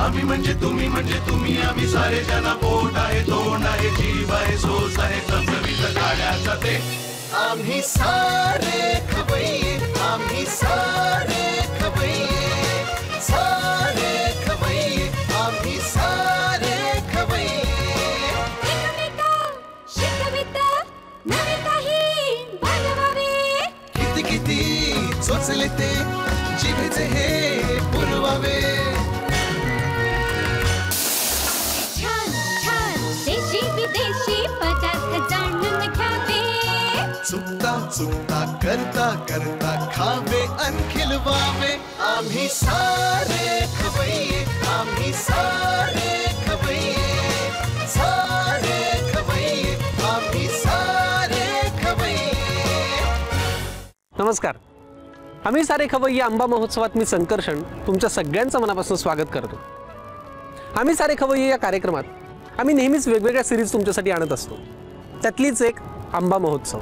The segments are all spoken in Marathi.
आम्ही म्हणजे तुम्ही आम्ही सारे जना पोट आहे तोंड आहे जीव आहे सोच आहे चमचमीत गाड्याचा ते आम्ही सारे खवय्ये आम्ही सारे खवय्ये सारे खवय्ये आम्ही सारे खवय्ये एकमेका शिकवित नवे काही बनवावे किती किती चोचले ते जिभेचे हे पुरवावे छान छान देशी विदेशी पदार्थ जाणून घ्यावे चुकता चुकता करता करता खावे अन खिलवावे आम्ही सारे खवय्ये आम्ही सारे खवय्ये सारे खवय्ये आम्ही सारे खवय्ये नमस्कार. आम्ही सारे खवय्ये आंबा महोत्सवात मी संकर्षण तुमच्या सगळ्यांचं मनापासून स्वागत करतो. आम्ही सारे खवय्ये या कार्यक्रमात आम्ही नेहमीच वेगवेगळ्या सिरीज तुमच्यासाठी आणत असतो. त्यातलीच एक आंबा महोत्सव.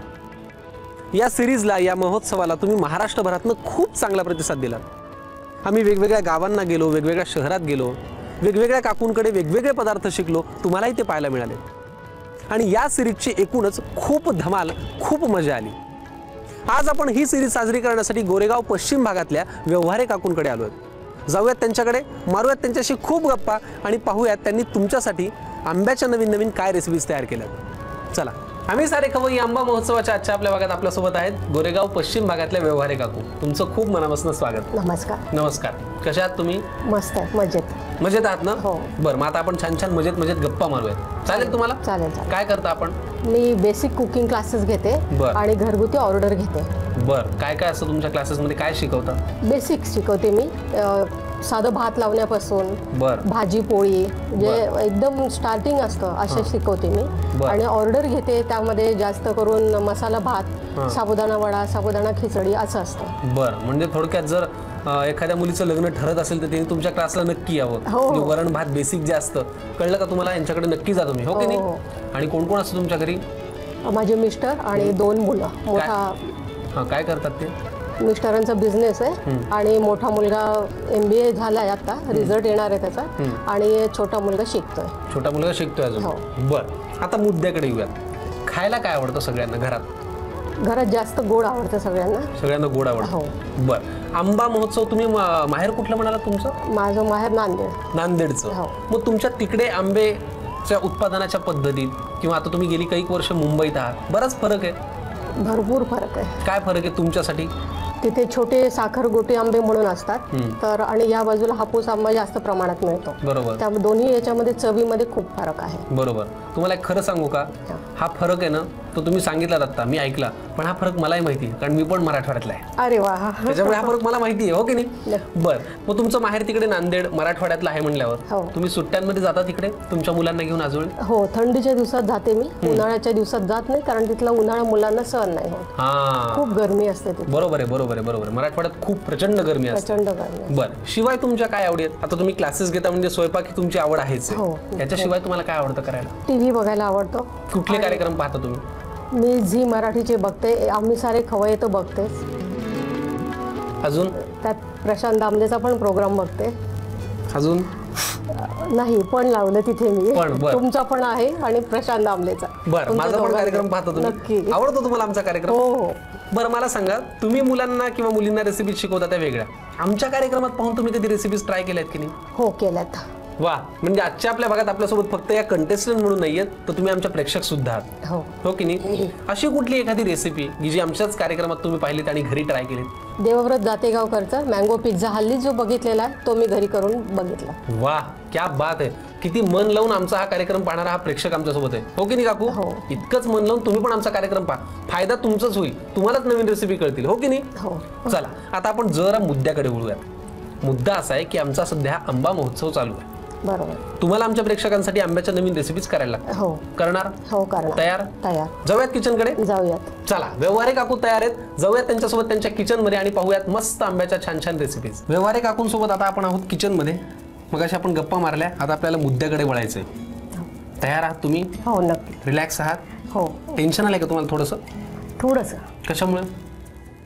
या सिरीजला या महोत्सवाला तुम्ही महाराष्ट्रभरातनं खूप चांगला प्रतिसाद दिलात. आम्ही वेगवेगळ्या गावांना गेलो, वेगवेगळ्या शहरात गेलो, वेगवेगळ्या काकूंकडे वेगवेगळे पदार्थ शिकलो, तुम्हालाही ते पाहायला मिळाले. आणि या सिरीजची एकूणच खूप धमाल, खूप मजा आली. आज आपण ही सिरीज साजरी करण्यासाठी गोरेगाव पश्चिम भागातल्या व्यवहारे काकूंकडे आलो आहोत. जाऊयात त्यांच्याकडे, मारूयात त्यांच्याशी खूप गप्पा आणि पाहूयात त्यांनी तुमच्यासाठी आंब्याच्या नवीन नवीन काय रेसिपीज तयार केल्यात. चला. आम्ही सारे खवय्ये आंबा महोत्सवाच्या आजच्या आपल्या भागात आपल्यासोबत आहेत गोरेगाव पश्चिम भागातल्या व्यवहारे काकू. तुमचं खूप मनापासून स्वागत. नमस्कार. नमस्कार. कशा आहात तुम्ही? मस्त आहे, मजेत. मजेत आहात ना? हो. बरं, मग आता आपण छान छान मजेत मजेत गप्पा मारूयात. चालेल तुम्हाला? चालेल. काय करता आपण? मी बेसिक कुकिंग क्लासेस घेते आणि घरगुती ऑर्डर घेते. बरं, काय काय असतं तुमच्या क्लासेसमध्ये, काय शिकवता? बेसिक शिकवते मी. साधं भात लावण्यापासून भाजी पोळी म्हणजे एकदम स्टार्टिंग असतं असे शिकवते मी. आणि ऑर्डर घेते, त्यामध्ये जास्त करून मसाला भात, साबुदाणा वडा, साबुदाणा खिचडी असं असतं. बरं, म्हणजे थोडक्यात जर एखाद्या मुलीचं लग्न ठरत असेल तर त्यांनी तुमच्या क्लासला नक्की यावं. म्हणजे वरण भात बेसिक जे असतं, कळलं का तुम्हाला? यांच्याकडे नक्की जा तुम्ही, हो की नाही? आणि कोण कोण असतं तुमच्या घरी? माझे मिस्टर आणि 2 मुलं. मोठा काय करतात ते? मिस्टरांचा बिझनेस आहे आणि मोठा मुलगा MBA झालाय, आता रिझल्ट येणार आहे त्याचा. आणि छोटा मुलगा शिकतोय अजून. बरं, आता मुद्द्याकडे येऊयात. खायला काय आवडतं सगळ्यांना घरात? जास्त गोड आवडतं सगळ्यांना गोड आवडतं. बरं, आंबा महोत्सव तुम्ही माहेर कुठलं म्हणाला तुमचं? माझं माहेर नांदेडचं. मग तुमच्या तिकडे आंब्याच्या उत्पादनाच्या पद्धतीत किंवा आता तुम्ही गेली काही वर्ष मुंबईत आहात, बराच फरक आहे? भरपूर फरक आहे. काय फरक आहे तुमच्यासाठी? तिथे छोटे साखर गोटे आंबे म्हणून असतात, तर आणि या बाजूला हापूस आंबा जास्त प्रमाणात मिळतो. बरोबर. त्यामुळे दोन्ही याच्यामध्ये चवीमध्ये खूप फरक आहे. बरोबर. तुम्हाला एक खरं सांगू का, हा फरक आहे ना, तो तुम्ही सांगितला आता, मी ऐकला, पण हा फरक मलाही माहिती आहे, कारण मी पण मराठवाड्यातला आहे. अरे वा. त्याच्यामुळे हा फरक मला माहिती आहे, हो की नाही? बरं, मग तुमचं माहेर तिकडे नांदेड मराठवाड्यातला आहे म्हणल्यावर तुम्ही सुट्ट्यांमध्ये जाता तिकडे तुमच्या मुलांना घेऊन आजोळी? हो, थंडीच्या दिवसात जाते मी, उन्हाळ्याच्या दिवसात जात नाही, कारण तिथला उन्हाळा मुलांना सहन नाही होत. खूप गरमी असते तिथे. बरोबर आहे. मराठवाड्यात खूप प्रचंड गरमी असते. बरं, शिवाय तुमच्या काय आवडी आहेत? आता तुम्ही क्लासेस घेता म्हणजे स्वयंपाक ही तुमची आवड आहेच. याच्याशिवाय तुम्हाला काय आवडतं करायला? TV बघायला आवडतो. कुठले कार्यक्रम पाहता तुम्ही? मी झी मराठीचे बघते, आम्ही सारे खवय्ये तर बघतेच. अजून त्यात प्रशांत दामलेचा पण प्रोग्राम बघते. अजून नाही, पण लावलं तिथे मी. तुमचा पण आहे आणि प्रशांत दामलेचा. बरं, माझा पण कार्यक्रम पाहता तुम्ही? नक्की. आवडतो तुम्हाला आमचा कार्यक्रम? हो. बरं, मला सांगा, तुम्ही मुलांना किंवा मुलींना रेसिपीज शिकवता त्या वेगळ्या, आमच्या कार्यक्रमात पाहून तुम्ही कधी रेसिपीज ट्राय केल्यात की नाही? हो, केल्यात. वा, म्हणजे आजच्या आपल्या भागात आपल्यासोबत फक्त या कंटेस्टंट म्हणून नाहीयेत, तर तुम्ही आमच्या प्रेक्षक सुद्धा आहात, हो की नाही? अशी कुठली एखादी रेसिपी की जी आमच्याच कार्यक्रमात तुम्ही पाहिलीत आणि घरी ट्राय केलीत? देवव्रत जातेगावकरचा मँगो पिझ्झा हल्ली जो बघितलेला आहे तो मी घरी करून बघितला. वा, क्या बात आहे. किती मन लावून आमचा हा कार्यक्रम पाहणारा हा प्रेक्षक आमच्यासोबत आहे, हो की नाही काकू? इतकंच मन लावून तुम्ही पण आमचा कार्यक्रम पहा, फायदा तुमचाच होईल, तुम्हालाच नवीन रेसिपी कळतील, हो की नाही? चला, आता आपण जरा मुद्द्याकडे वळूयात. मुद्दा असा आहे की आमचा सध्या आंबा महोत्सव चालू आहे. बरोबर. तुम्हाला आमच्या प्रेक्षकांसाठी आंब्याच्या नवीन रेसिपीज करायला लागतात. हो. करणार? हो, करणार. तयार? जाऊयात किचनकडे? जाऊयात. चला, व्यवहारे काकू तयार आहेत, जाऊयात त्यांच्यासोबत त्यांच्या किचन मध्ये आणि पाहूयात मस्त आंब्याच्या छान छान रेसिपीज. व्यवहारे काकूंसोबत आता आपण आहोत किचन मध्ये. मग अशा आपण गप्पा मारल्या, आता आपल्याला मुद्द्याकडे वळायचंय. तयार आहात तुम्ही? हो, नक्की. रिलॅक्स आहात? हो. टेन्शन आलंय का तुम्हाला थोडंसं? थोडंसं. कशामुळे?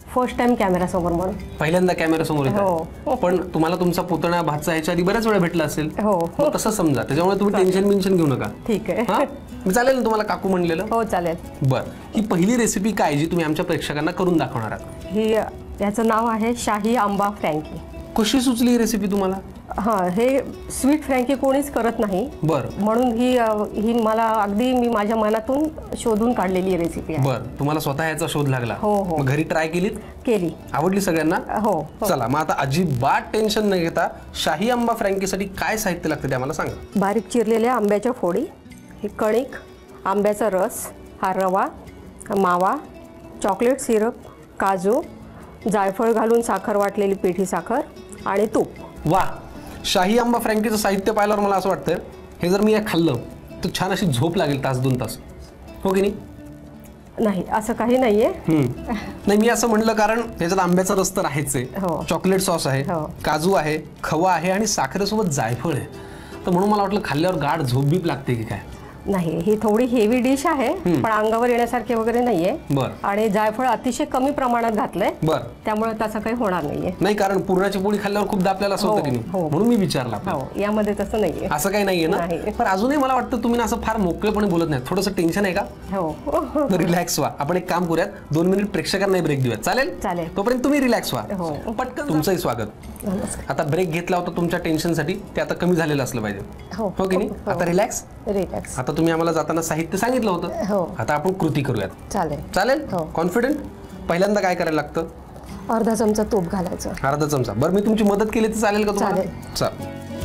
फर्स्ट टाइम कॅमेरा समोर म्हणून. पहिल्यांदा कॅमेरा समोर येतो. पण तुम्हाला तुमचा पुतणा भाचा ह्याच्या आधी बऱ्याच वेळा भेटला असेल. हो तसं समजा, त्याच्यामुळे तुम्ही टेन्शन घेऊ नका. ठीक आहे. चालेल ना तुम्हाला काकू म्हणलेलं? हो चालेल. बरं, ही पहिली रेसिपी काय जी तुम्ही आमच्या प्रेक्षकांना करून दाखवणार आहात? ही याचं नाव आहे शाही आंबा फ्रँकी. कशी सुचली ही रेसिपी तुम्हाला? हे स्वीट फ्रँकी कोणीच करत नाही. बरं. म्हणून ही मला अगदी मी माझ्या मनातून शोधून काढलेली रेसिपी आहे. बरं, तुम्हाला स्वतः याचा शोध लागला? हो हो. मग घरी ट्राय केली? आवडली सगळ्यांना? हो. चला मग आता अजिबात टेन्शन न घेता शाही आंबा फ्रँकीसाठी काय साहित्य लागतं ते आम्हाला सांगा. बारीक चिरलेल्या आंब्याच्या फोडी, ही कणिक, आंब्याचा रस, हा रवा, मावा, चॉकलेट सिरप, काजू, जायफळ घालून साखर वाटलेली पिठी साखर आणि तूप. वा, शाही आंबा फ्रँकीचं साहित्य पाहिल्यावर मला असं वाटतं हे जर मी खाल्लं तर छान अशी झोप लागेल 1-2 तास. हो की नाही? नाही, असं काही नाहीये. नाही, मी असं म्हणलं कारण त्याच्यात आंब्याचा रस तर आहेच आहे, चॉकलेट सॉस आहे, काजू आहे, खवा आहे आणि साखरेसोबत जायफळ आहे. तर म्हणून मला वाटलं खाल्ल्यावर गाढ झोप बीप लागते की काय. नाही, ही थोडी हेवी डिश आहे पण अंगावर येण्यासारखी वगैरे नाहीये. बरं. आणि जायफळ अतिशय कमी प्रमाणात घातलंय. बरं. त्यामुळे तसं काही होणार नाहीये. नाही, कारण पुरणाची पोळी खाल्ल्यावर खूप आपल्याला असं होतं की नाही, म्हणून मी विचारला. यामध्ये तसं नाहीये. असं काही नाहीये ना? पण अजूनही मला वाटतं तुम्ही असं फार मोकळेपणे बोलत नाही. थोडंसं टेन्शन आहे का? हो. रिलॅक्स व्हा. आपण एक काम करूयात, 2 मिनिट प्रेक्षकांना ब्रेक देऊयात. चालेल? तोपर्यंत तुम्ही रिलॅक्स व्हा. पटकन. तुमचंही स्वागत. आता ब्रेक घेतला होता तुमच्या टेन्शनसाठी, ते आता कमी झालेलं असलं पाहिजे. हो की नाही? आता रिलॅक्स. आता तुम्ही आम्हाला जाताना साहित्य सांगितलं होतं. आता आपण कृती करूयात. चालेल? कॉन्फिडंट? पहिल्यांदा काय करायला लागतं? अर्धा चमचा तूप घालायचं. अर्धा चमचा. बरं, मी तुमची मदत केली तर चालेल का तुम्हाला? चालेल.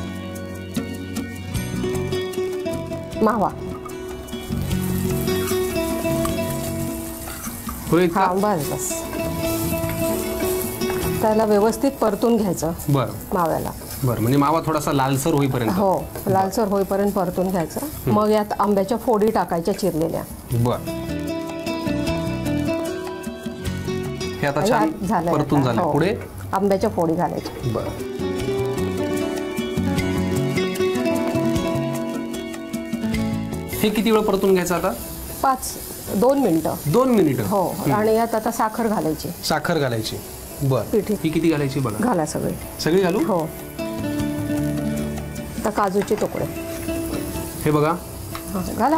मावा. बस त्याला व्यवस्थित परतून घ्यायचं. बरं. माव्याला. बरं, म्हणजे मावा थोडासा लालसर होईपर्यंत? हो, लालसर होईपर्यंत परतून घ्यायचं. मग यात आंब्याच्या फोडी टाकायच्या चिरलेल्या. बरं. हे आता छान परतून झालं. पुढे आंब्याच्या फोडी घालायच्या. बरं. हे किती वेळ परतून घ्यायचं आता? 2 मिनिटं. 2 मिनिटं. हो. आणि यात आता साखर घालायची. साखर घालायची. बरं. ही किती घालायची बघा? घाला सगळी घालू. हो. आता काजूचे तुकडे हे बघा. घाला.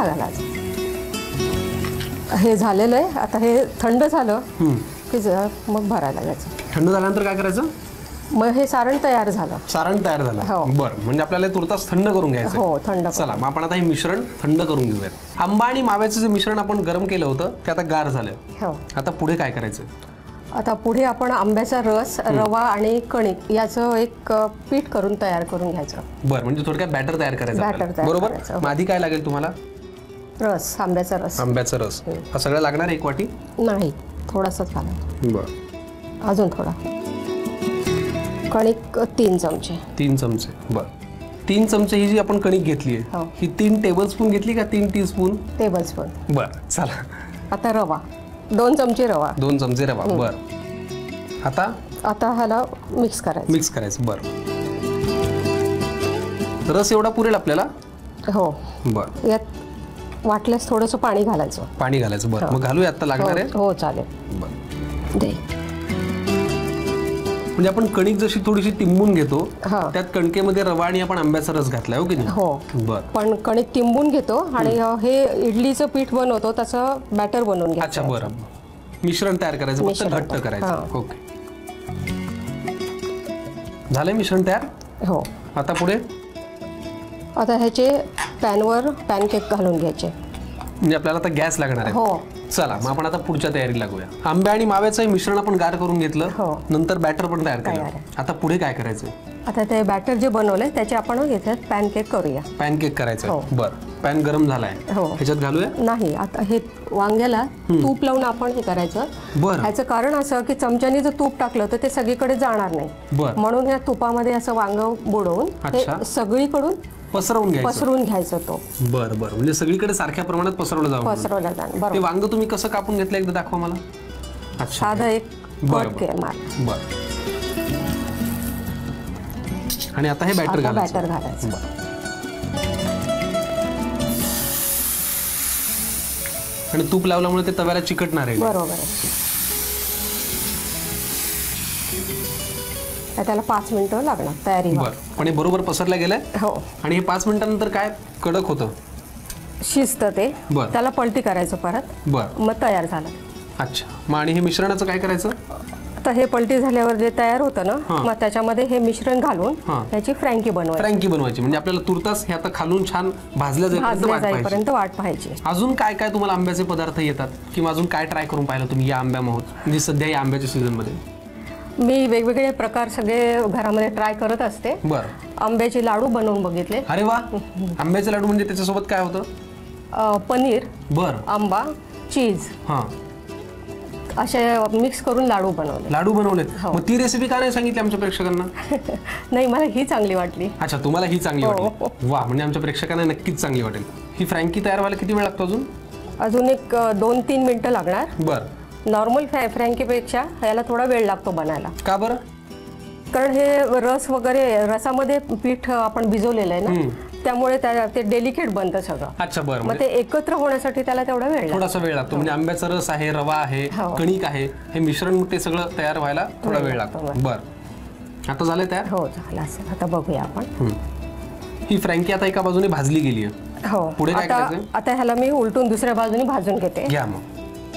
हे झालेलं आहे. आता हे थंड झालं की मग भरायला घ्यायचं. थंड झाल्यानंतर काय करायचं? मग हे सारण तयार झालं. बरं, म्हणजे आपल्याला तुर्तास थंड करून घ्यायचं. हो, थंड. चला मग आपण आता हे मिश्रण थंड करून घेऊयात. आंबा आणि माव्याचं जे मिश्रण आपण गरम केलं होतं ते आता गार झालं. हो. आता पुढे काय करायचं? आता पुढे आपण आंब्याचा रस, रवा आणि कणिक याचं एक पीठ करून तयार करून घ्यायचं. बरं, म्हणजे थोडक्यात बॅटर तयार करायचं. बरोबर. आधी काय लागेल तुम्हाला? रस, आंब्याचा रस. हा सगळं लागणार 1 वाटी? नाही, थोडासाच घाला. बरं. अजून थोडा. कणिक 3 चमचे. 3 चमचे. बरं. 3 चमचे ही जी आपण कणिक घेतली आहे ही 3 टेबलस्पून घेतली का 3 टीस्पून? टेबलस्पून. बरं, चला. आता रवा 2 चमचे रवा. 2 चमचे रवा. बरं. आता ह्याला मिक्स करायचं. बरं. रस एवढा पुरेल आपल्याला? हो. बरं. यात वाटल्यास थोडंसं पाणी घालायचं. बरं, मग घालूया आता लागणार आहे? हो, चालेल. बरं. म्हणजे आपण कणिक जशी थोडीशी तिंबून घेतो त्यात कणकेमध्ये रवा आणि आपण आंब्याचा रस घातलाय. हो की नाही? हो. बरं. पण कणिक तिंबून घेतो आणि हे इडलीचं पीठ बनवतो तसं बॅटर बनवून घ्यायचं. अच्छा, बरं. मिश्रण तयार करायचं, फक्त घट्ट करायचं. ओके. झालंय मिश्रण तयार? हो. आता पुढे? आता ह्याचे पॅनवर पॅनकेक घालून घ्यायचे. म्हणजे आपल्याला आता गॅस लागणार आहे. हो. चला मग आपण आता पुढच्या तयारी लागूया. आंबे आणि माव्याचं मिश्रण आपण गार करून घेतलं. नंतर बॅटर पण तयार केलं. आता पुढे काय करायचं? आता ते बॅटर जे बनवलंय त्याचे आपण याच्यात पॅनकेक करूया. पॅनकेक करायचं. बरं. पॅन गरम झालाय, ह्याच्यात घालूया. नाही, आता हे वांग्याला तूप लावून आपण हे करायचं. ह्याचं कारण असं की चमच्याने जर तूप टाकलं तर ते सगळीकडे जाणार नाही. म्हणून या तुपामध्ये असं वांग बुडवून हे सगळीकडून पसरवून घ्यायचं. तो बरं. म्हणजे सगळीकडे सारख्या प्रमाणात पसरवलं जावं. ते वांग तुम्ही कसं कापून घेतलं एकदा दाखवा मला. अच्छा, साधं एक कट मार. बरं. आणि आता हे बॅटर घालायचं. आणि तूप लावल्यामुळे ते तव्याला चिकटणार आहे. बरोबर आहे. त्याला 5 मिनिटं लागणार तयारी. बरं, पण हे बरोबर पसरल्या गेलंय. हो. आणि हे 5 मिनिटांनंतर काय कडक होतं, शिजतं ते. बरं. त्याला पलटी करायचं परत. बरं, मग तयार झालं. अच्छा. मग आणि हे मिश्रणाचं काय करायचं? तर हे पलटी झाल्यावर जे तयार होतं ना, मग त्याच्यामध्ये हे मिश्रण घालून त्याची फ्रँकी बनवायची. म्हणजे आपल्याला तुरतास हे आता खालून छान भाजल्या जाईपर्यंत वाट पाहायची. अजून काय काय तुम्हाला आंब्याचे पदार्थ येतात किंवा अजून काय ट्राय करून पाहिलं तुम्ही या आंब्या महोत्सव म्हणजे सध्या या आंब्याच्या सीझन मध्ये? मी वेगवेगळे प्रकार सगळे घरामध्ये ट्राय करत असते. बरं. आंब्याचे लाडू बनवून बघितले. अरे वा. आंब्याचे लाडू म्हणजे त्याच्यासोबत काय होतं? पनीर, बरं, आंबा, चीज असे मिक्स करून लाडू बनवले. मग ती रेसिपी का नाही सांगितली आमच्या प्रेक्षकांना? नाही, मला ही चांगली वाटली. अच्छा, तुम्हाला ही चांगली वाटली. वा, म्हणजे आमच्या प्रेक्षकांना नक्कीच चांगली वाटेल. ही फ्रँकी तयार व्हायला किती वेळ लागतो अजून एक 2-3 मिनिटं लागणार. बरं. नॉर्मल फ्रँकीपेक्षा याला थोडा वेळ लागतो बनायला. का बरं? कारण हे रस वगैरे, रसामध्ये पीठ आपण भिजवलेलं आहे ना, त्यामुळे ते डेलिकेट बनतं सगळं. अच्छा, बरं. मग ते एकत्र होण्यासाठी त्याला तेवढा थोडासा वेळ लागतो. म्हणजे आंब्याचा रस आहे, रवा आहे, कणिक आहे, हे मिश्रण ते सगळं तयार व्हायला थोडा वेळ लागतो. बरं, आता झालं तयार? हो, झालं असेल. आता बघूया आपण. ही फ्रँकी आता एका बाजूने भाजली गेली आहे. हो. पुढे काय करायचं? आता ह्याला मी उलटून दुसऱ्या बाजूने भाजून घेते. घ्या मग.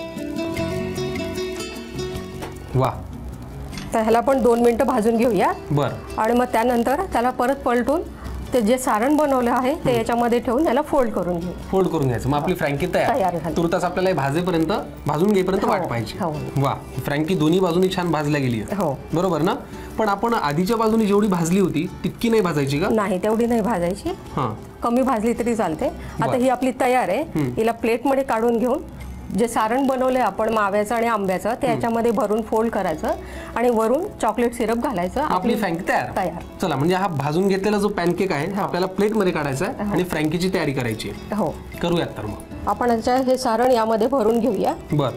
वा. तर ह्याला पण 2 मिनिटं भाजून घेऊया. बरं. आणि मग त्यानंतर त्याला परत पलटून ते जे सारण बनवलं आहे ते याच्यामध्ये ठेवून त्याला फोल्ड करून घ्यायचं. मग आपली फ्रँकी तयार. तुरतास आपल्याला भाजेपर्यंत, भाजून घेईपर्यंत वाट पाहिजे. वा. फ्रँकी दोन्ही बाजूनी छान भाजल्या गेली आहे. बरोबर ना? पण आपण आधीच्या बाजूनी जेवढी भाजली होती तितकी नाही भाजायची का? नाही, तेवढी नाही भाजायची. कमी भाजली तरी चालते. आता ही आपली तयार आहे. हिला प्लेटमध्ये काढून घेऊन जे सारण बनवलंय आपण माव्याचं आणि आंब्याचं ते याच्यामध्ये भरून फोल्ड करायचं आणि वरून चॉकलेट सिरप घालायचं. आपली फ्रँकी तयार. चला, म्हणजे हा भाजून घेतलेला जो पॅनकेक आहे आपल्याला प्लेटमध्ये काढायचा आहे आणि फ्रँकीची तयारी करायची आहे. हो, करूयात. तर मग आपण हे सारण यामध्ये भरून घेऊया. बर.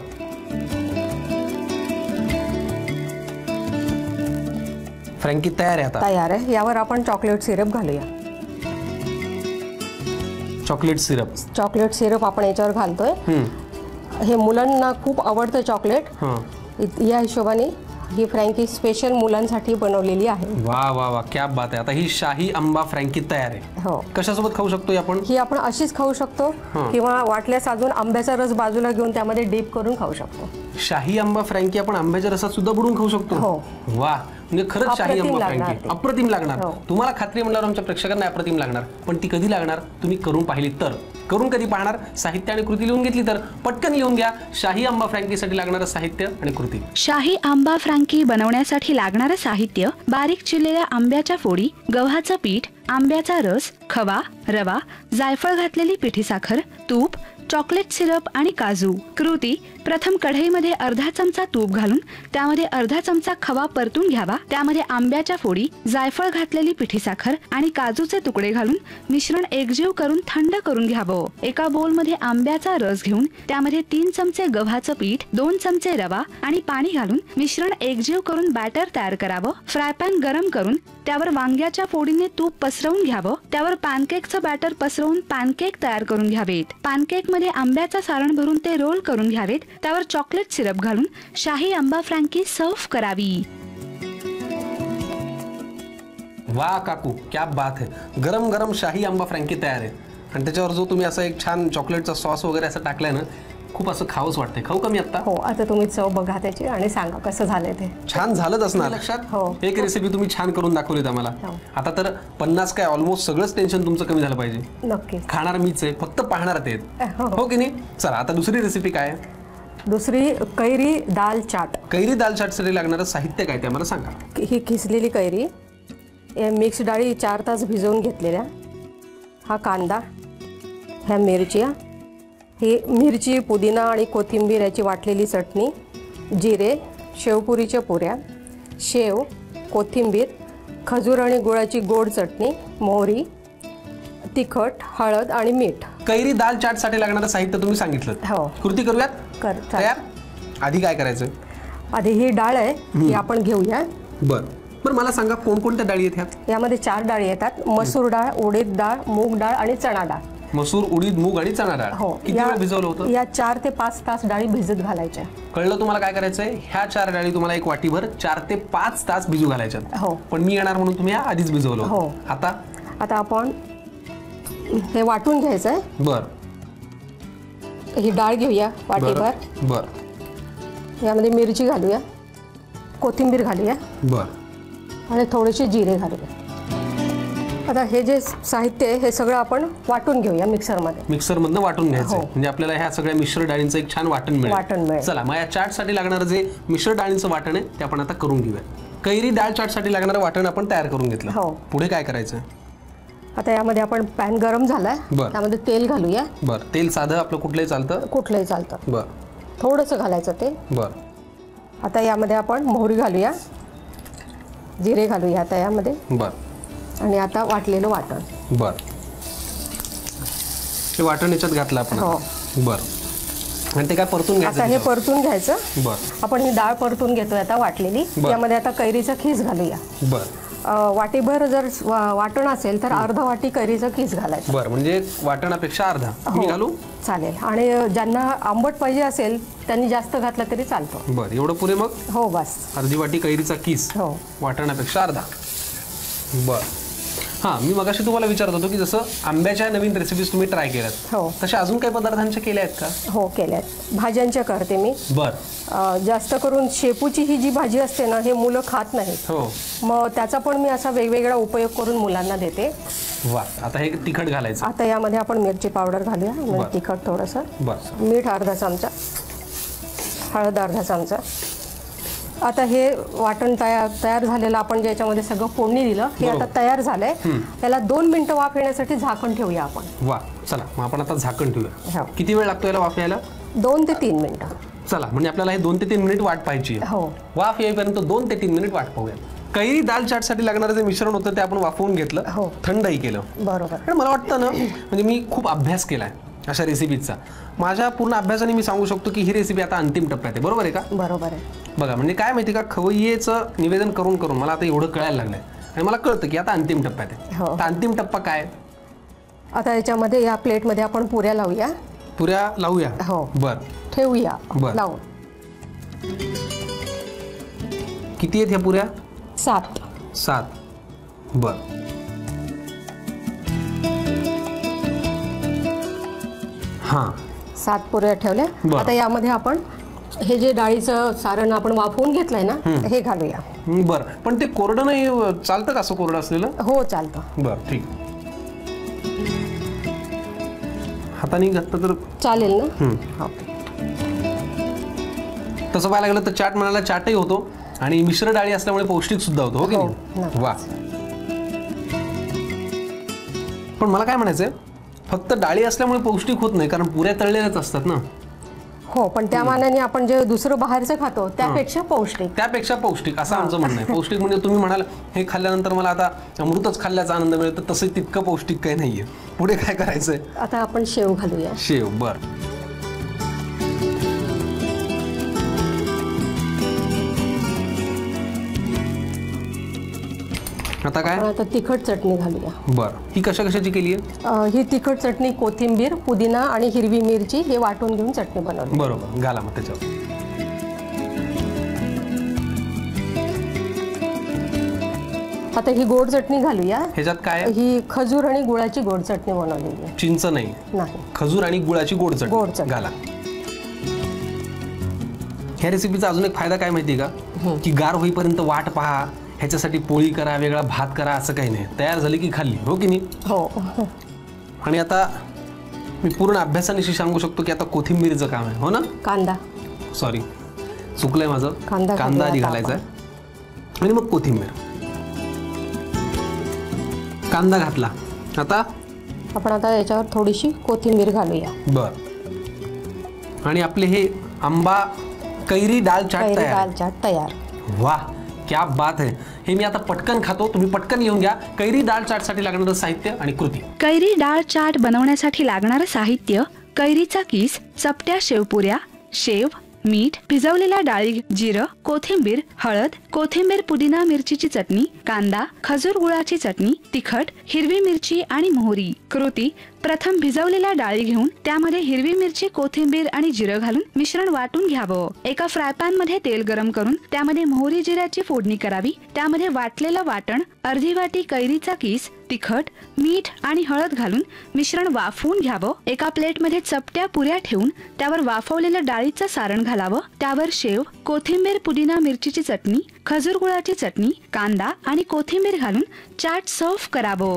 फ्रँकी तयार आहे. आता तयार आहे. यावर आपण चॉकलेट सिरप घालूया. चॉकलेट सिरप आपण याच्यावर घालतोय. हे मुलांना खूप आवडतं चॉकलेट. या हिशोबाने ही फ्रँकी स्पेशल मुलांसाठी बनवलेली आहे. वा वा वा, क्या बात आहे. आता ही शाही आंबा फ्रँकी तयार आहे. हो. कशासोबत खाऊ शकतो आपण? ही आपण अशीच खाऊ शकतो किंवा वाटल्यास अजून आंब्याचा रस बाजूला घेऊन त्यामध्ये डीप करून खाऊ शकतो. शाही आंबा फ्रँकी आपण आंब्याच्या रसात सुद्धा बुडून खाऊ शकतो. हो. वा, म्हणजे खरंच शाही आंबा फ्रँकी अप्रतिम लागणार. तुम्हाला खात्री म्हणल्यावर आमच्या प्रेक्षकांना अप्रतिम लागणार. पण ती कधी लागणार? तुम्ही करून पाहिली तर. करून कधी पाहणार? साहित्य आणि कृती लिहून घेतली तर. पटकन लिहून घ्या शाही आंबा फ्रँकीसाठी लागणारं साहित्य आणि कृती. शाही आंबा फ्रँकी बनवण्यासाठी लागणारं साहित्य: बारीक चिरलेल्या आंब्याच्या फोडी, गव्हाचं पीठ, आंब्याचा रस, खवा, रवा, जायफळ घातलेली पिठी साखर, तूप, चॉकलेट सिरप आणि काजू. कृती: प्रथम कढईमध्ये अर्धा चमचा तूप घालून त्यामध्ये अर्धा चमचा खवा परतून घ्यावा. त्यामध्ये आंब्याच्या फोडी, जायफळ घातलेली पिठी साखर आणि काजूचे तुकडे घालून मिश्रण एकजीव करून थंड करून घ्यावं. एका बोलमध्ये आंब्याचा रस घेऊन त्यामध्ये 3 चमचे गव्हाचं पीठ, 2 चमचे रवा आणि पाणी घालून मिश्रण एकजीव करून बॅटर तयार करावं. फ्राय पॅन गरम करून त्यावर वांग्याच्या फोडीने तूप पसरवून घ्यावं. त्यावर पॅनकेकचं बॅटर पसरवून पॅनकेक तयार करून घ्यावेत. पॅनकेक मध्ये आंब्याचं सारण भरून ते रोल करून घ्यावेत. त्यावर चॉकलेट सिरप घालून शाही आंबा फ्रँकी सर्व्ह करावी. वा काकू, क्या बात है. गरम गरम शाही आंबा फ्रँकी तयार आहे. आणि त्याच्यावर जो तुम्ही असा एक छान चॉकलेटचा सॉस वगैरे असं टाकलाय ना, खूप असं खावंच वाटतंय. खाऊ का मी आता? हो, आता तुम्ही चव बघा त्याची आणि सांगा कसं झालंय ते. छान झालंच असणार. लक्षात. हो. एक रेसिपी तुम्ही छान करून दाखवलीत आम्हाला. आता तर 50 काय ऑलमोस्ट सगळंच टेन्शन तुमचं कमी झालं पाहिजे. नक्की. खाणार मीच आहे, फक्त पाहणार ते. हो की नाही? चला, आता दुसरी रेसिपी काय आहे? दुसरी कैरी दाल चाट. कैरी दाल चाटसाठी लागणारं साहित्य काय ते आम्हाला सांगा. ही किसलेली कैरी, मिक्स डाळी 4 तास भिजवून घेतलेल्या, हा कांदा, ह्या मिरच्या, ही मिरची, पुदिना आणि कोथिंबीर याची वाटलेली चटणी, जिरे, शेवपुरीच्या पुऱ्या, शेव, कोथिंबीर, खजूर आणि गुळाची गोड चटणी, मोहरी, तिखट, हळद आणि मीठ. कैरी दाल चाट साठी लागणारं साहित्य तुम्ही सांगितलं. हो. कृती करूयात. तयार. आधी काय करायचं? आधी ही डाळ आहे ही आपण घेऊया. बरं, मला सांगा कोणकोणत्या डाळी आहेत? यामध्ये 4 डाळी येतात: मसूर डाळ, उडीद डाळ, मूग डाळ आणि चणा डाळ. मसूर, उडीद, मूग आणि चणा डाळ. हो. किती वेळ भिजवलं होतं? या 4 ते 5 तास डाळी भिजत घालायच्या. कळलं तुम्हाला काय करायचंय? ह्या 4 डाळी तुम्हाला एक वाटीभर 4 ते 5 तास भिजू घालायच्या. हो. पण मी येणार म्हणून तुम्ही आधीच भिजवलं. हो. आता आपण हे वाटून घ्यायचंय. बर. ही डाळ घेऊया वाटीभर. बर. यामध्ये मिरची घालूया, कोथिंबीर घालूया. बर. आणि थोडेसे जिरे घालूया. आता हे जे साहित्य आहे हे सगळं आपण वाटून घेऊया मिक्सरमध्ये. मिक्सरमधनं वाटून घ्यायचं. हो. म्हणजे आपल्याला ह्या सगळ्या मिश्र डाळींचं एक छान वाटण मिळेल. चला मग या चाटसाठी लागणारं जे मिश्र डाळींचं वाटण आहे ते आपण आता करून घेऊया. कैरी डाळ चाटसाठी लागणारं वाटण आपण तयार करून घेतलं. हो. पुढे काय करायचं? आता यामध्ये आपण पॅन गरम झालाय, त्यामध्ये तेल घालूया. बरं. तेल साधं आपलं कुठलंही चालतं? कुठलंही चालतं. बरं. थोडंसं घालायचं तेल. बरं. आता यामध्ये आपण मोहरी घालूया, जिरे घालूया आता यामध्ये. बरं. आणि आता वाटलेलं वाटण. बरं. हे वाटण याच्यात घातलं आपण. हो. बरं. आणि ते काय परतून घ्यायचं? आता हे परतून घ्यायचं. बरं. आपण ही डाळ परतून घेतोय आता वाटलेली. यामध्ये आता कैरीचा खीस घालूया. बरं. वाटीभर जर वाटण असेल तर अर्धा वाटी कैरीचं खीस घालायचं. बरं. म्हणजे वाटणापेक्षा अर्धा मी घालू? चालेल. आणि ज्यांना आंबट पाहिजे असेल त्यांनी जास्त घातलं तरी चालतं. बरं. एवढं पुरे मग? हो बस. अर्धी वाटी कैरीचा किस. हो. वाटणापेक्षा अर्धा. बरं. हां, मी मगाशी तुम्हाला विचारत होतो की जसं आंब्याच्या नवीन रेसिपीज तुम्ही ट्राय केल्यात. हो. तशा अजून काही पदार्थांच्या केल्या आहेत का? हो केल्यात. भाज्यांच्या करते मी. बरं. जास्त करून शेपूची ही जी भाजी असते ना हे मुलं खात नाहीत. हो. मग त्याचा पण मी असा वेगवेगळा उपयोग करून मुलांना देते. वा. आता हे तिखट घालायचं. आता यामध्ये आपण मिरची पावडर घालूया, म्हणजे तिखट थोडंसं. बरं. मीठ अर्धा चमचा, हळद अर्धा चमचा. आता हे वाटण तयार झालेलं आपण ज्याच्यामध्ये सगळं फोडणी दिलं हे आता तयार झालंय. त्याला 2 मिनिटं वाफ येण्यासाठी झाकण ठेवूया आपण. वा. चला मग आपण आता झाकण ठेवूया. हो. किती वेळ लागतो याला वाफ यायला? 2 ते 3 मिनिटं. चला म्हणजे आपल्याला हे 2 ते 3 मिनिट वाट पाहिजे. हो. वाफ येईपर्यंत 2 ते 3 मिनिट वाट पाहूया. कैरी दाल चाटसाठी लागणारं जे मिश्रण होतं ते आपण वाफवून घेतलं. हो. थंडही केलं. बरोबर. पण मला वाटतं ना म्हणजे मी खूप अभ्यास केलाय अशा रेसिपीजचा. माझ्या पूर्ण अभ्यासाने मी सांगू शकतो की ही रेसिपी आता अंतिम टप्प्यात आहे. बरोबर आहे का? बरोबर आहे. बघा म्हणजे काय माहिती का, खवय्येचं निवेदन करून करून मला आता एवढं कळायला लागलंय आणि मला कळतं की आता अंतिम टप्प्यात आहे. हो. तर अंतिम टप्पा काय? आता याच्यामध्ये या प्लेटमध्ये आपण पुऱ्या लावूया. पुऱ्या लावूया? हो. बर. ठेवूया बर. लावून. किती आहेत ह्या पुऱ्या? 7. 7. बर. हां. 7 पुऱ्या ठेवल्या. आता यामध्ये आपण हे जे डाळीचं सारण आपण वाफवून घेतलंय ना हे घालूया. बरं. पण ते कोरडं नाही चालतं का? असं कोरडं असलेलं? हो चालतं. बरं ठीक. हाताने घातलं तर चालेल ना? हो. तसं पाहायला गेलं तर चाट म्हणाला चाटही होतो आणि मिश्र डाळी असल्यामुळे पौष्टिक सुद्धा होतो. हो की नाही? वा. पण मला काय म्हणायचंय, फक्त डाळी असल्यामुळे पौष्टिक होत नाही, कारण पुऱ्या तळलेल्याच असतात ना. हो. पण त्या मानाने आपण जे दुसरं बाहेरचं खातो त्यापेक्षा पौष्टिक असं आमचं म्हणणं आहे. पौष्टिक म्हणजे तुम्ही म्हणाल हे खाल्ल्यानंतर मला आता अमृतच खाल्ल्याचा आनंद मिळतो, तसं तितकं पौष्टिक काही नाहीये. पुढे काय करायचंय? आता आपण शेव घालूया. शेव. बर. आता काय? आता तिखट चटणी घालूया. बर. ही कशाची केली आहे? ही तिखट चटणी कोथिंबीर, पुदिना आणि हिरवी मिरची हे वाटून घेऊन चटणी बनवली. बरोबर. घाला मग त्याच्यावर. आता ही गोड चटणी घालूया. ह्याच्यात काय? ही खजूर आणि गुळाची गोड चटणी बनवलेली आहे. चिंच नाही? नाही. खजूर आणि गुळाची गोड चटणी घाला. ह्या रेसिपीचा अजून एक फायदा काय माहिती का, की गार होईपर्यंत वाट पहा, ह्याच्यासाठी पोळी करा, वेगळा भात करा, असं काही नाही. तयार झाली की खाल्ली. हो की नाही? हो. आणि आता मी पूर्ण अभ्यासानिशी सांगू शकतो की आता कोथिंबीरचं काम आहे. हो ना? कांदा. सॉरी चुकलंय माझं. कांदा आधी घालायचा आहे आणि मग कोथिंबीर. कांदा घातला. आता आपण याच्यावर थोडीशी कोथिंबीर घालूया. बर. आणि आपले हे आंबा कैरी डाळ चाट तयार. वा, क्या बात है. हे मी आता पटकन खातो, तुम्ही पटकन येऊन घ्या. कैरी डाळ चाटसाठी लागणारं साहित्य आणि कृती. कैरी डाळ चाट बनवण्यासाठी लागणारं साहित्य: कैरीचा किस, चपट्या शेवपुऱ्या, शेव, मीठ, भिजवलेल्या डाळी, जिरं, कोथिंबीर, हळद, कोथिंबीर, पुदिना, मिरचीची चटणी, कांदा, खजूर गुळाची चटणी, तिखट, हिरवी मिरची आणि मोहरी. कृती: प्रथम भिजवलेल्या डाळी घेऊन त्यामध्ये हिरवी मिरची, कोथिंबीर आणि जिरं घालून मिश्रण वाटून घ्यावं. एका फ्राय पॅन मध्ये तेल गरम करून त्यामध्ये मोहरी जिऱ्याची फोडणी करावी. त्यामध्ये वाटलेलं वाटण, अर्धी वाटी कैरीचा किस, तिखट, मीठ आणि हळद घालून मिश्रण वाफवून घ्यावं. एका प्लेट मध्ये चपट्या पुऱ्या ठेवून त्यावर वाफवलेलं डाळीचं सारण घालावं. त्यावर शेव, कोथिंबीर, पुदिना, मिरचीची चटणी, खजूर गुळाची चटणी, कांदा आणि कोथिंबीर घालून चाट सर्व्ह करावं.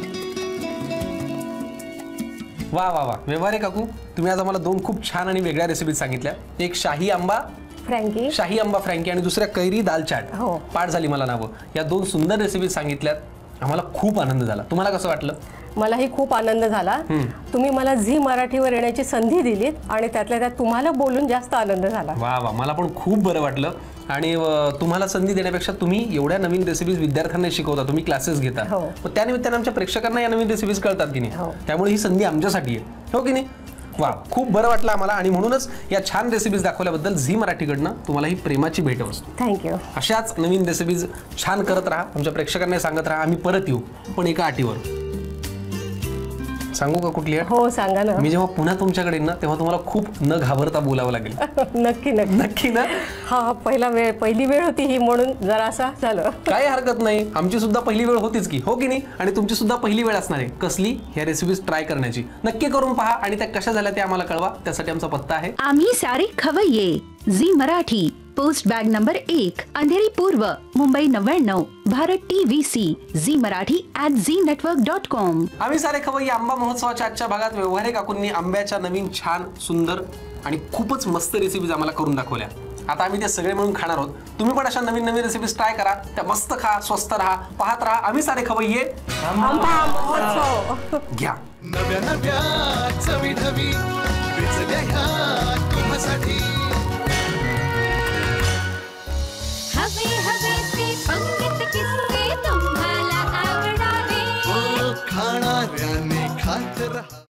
वा वा वा, व्यवहारे काकू, तुम्ही आज आम्हाला दोन खूप छान आणि वेगळ्या रेसिपी सांगितल्या. एक शाही आंबा फ्रँकी आणि दुसऱ्या कैरी दाल चाट. पाठ झाली मला नावं. या दोन सुंदर रेसिपी सांगितल्यात, आम्हाला खूप आनंद झाला. तुम्हाला कसं वाटलं? मलाही खूप आनंद झाला. तुम्ही मला झी मराठीवर येण्याची संधी दिलीत आणि त्यातल्या त्यात तुम्हाला बोलून जास्त आनंद झाला. वा वा, मला पण खूप बरं वाटलं. आणि तुम्हाला संधी देण्यापेक्षा तुम्ही एवढ्या नवीन रेसिपीज विद्यार्थ्यांना शिकवता, तुम्ही क्लासेस घेता, त्यानिमित्ताने आमच्या प्रेक्षकांना या नवीन रेसिपीज कळतात की नाही, त्यामुळे ही संधी आमच्यासाठी आहे, हो की नाही? वा, खूप बरं वाटलं आम्हाला. आणि म्हणूनच या छान रेसिपीज दाखवल्याबद्दल झी मराठीकडनं तुम्हाला ही प्रेमाची भेट असतो. थँक्यू. अशाच नवीन रेसिपीज छान करत राहा, आमच्या प्रेक्षकांना सांगत राहा. आम्ही परत येऊ, पण एका अटीवर. सांगू का कुठली? हो सांगा ना. मी जेव्हा पुन्हा तुमच्याकडे येईन ना, तेव्हा तुम्हाला खूप न घाबरता बोलावं लागेल. नक्की नक्की नक्की ना? हा, पहिली वेळ होती ही, म्हणून जरा असं झालं. काही हरकत नाही, आमची सुद्धा पहिली वेळ होतीच की, हो की नाही? आणि तुमची सुद्धा पहिली वेळ असणार आहे कसली, ह्या रेसिपीज ट्राय करण्याची. नक्की करून पहा आणि त्या कशा झाल्या ते आम्हाला कळवा. त्यासाठी आमचा पत्ता आहे आम्ही सारे खवय्ये, Zee Marathi, post bag number 1, Andheri पूर्व, मुंबई 99, भारत TVC, झी मराठी @ZeeNetwork.com. आम्ही सारे खवय्ये आंबा महोत्सवाच्या आजच्या भागात व्यवहारे काकूंनी आंब्याच्या नवीन छान सुंदर आणि खूपच मस्त रेसिपीज आम्हाला करून दाखवल्या. आता आम्ही ते सगळे मिळून खाणार आहोत. तुम्ही पण अशा नवीन नवीन रेसिपीज ट्राय करा. त्या मस्त खा, स्वस्त राहा, पाहत राहा आम्ही सारे खवय्ये आंबा महोत्सव. घ्या. नव्या नव्या चवी ढवी विचल्या ह्या तुम्हासाठी. हवे हवे ते पंगत किस्से तुम्हाला आवडावे. खाणाऱ्याने खात राहा.